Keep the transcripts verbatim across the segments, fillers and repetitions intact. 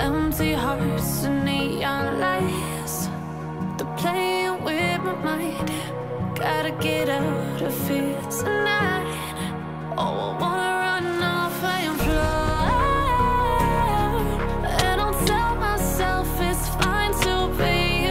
empty hearts and neon lights. They're playing with my mind. Gotta get out of here tonight. Oh, I wanna run off and fly. And I'll tell myself it's fine to be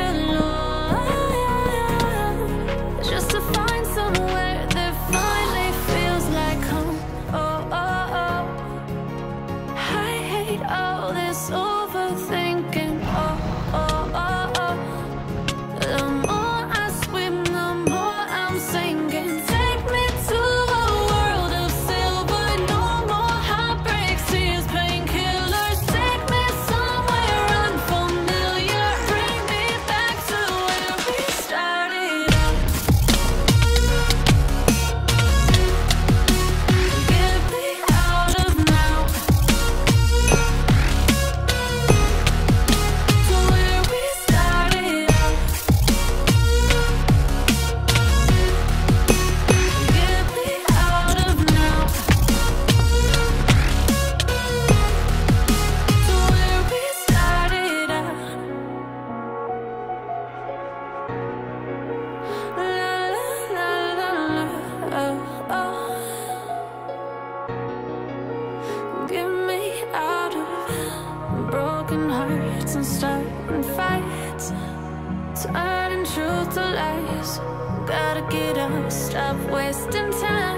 alone, just to find somewhere that finally feels like home. Oh, oh, oh. I hate all this overthinking. Oh, oh, oh, oh. The more I swim, the more I'm sinking. Take me to a world of silver. No more heartbreaks, tears, painkillers. Take me somewhere unfamiliar. Bring me back to where we started out. Get me out of now. To where we started out. Get me out of now. To where we started out. La la la la la. Oh, oh. Get me out of broken hearts and starting fights, turning truth to lies. Gotta get up, stop wasting time.